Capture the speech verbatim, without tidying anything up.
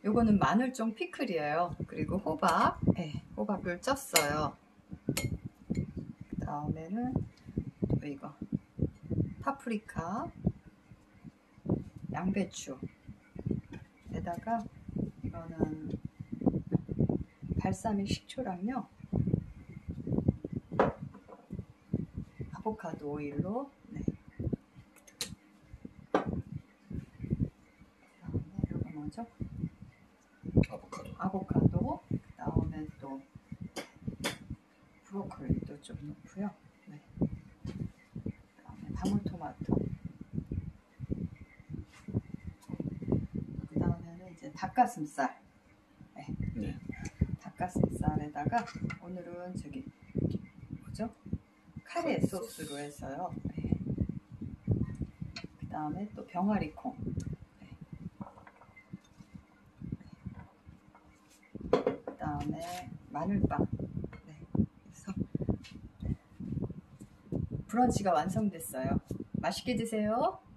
요거는 마늘종 피클이에요. 그리고 호박, 네, 호박을 쪘어요. 그 다음에는 또 이거 파프리카, 양배추 에다가 이거는 발사믹 식초랑요, 아보카도 오일로, 네. 그다음에 이거 뭐죠? 아보카도. 아보카도. 그다음에 또 브로콜리도 좀 넣고요. 네. 그다음에 방울토마토. 그다음에는 이제 닭가슴살. 네. 네. 닭가슴살에다가 오늘은 저기 뭐죠? 카레 소스로 해서요. 네. 그 다음에 또 병아리콩. 네. 그 다음에 마늘빵. 네. 그래서 브런치가 완성됐어요. 맛있게 드세요.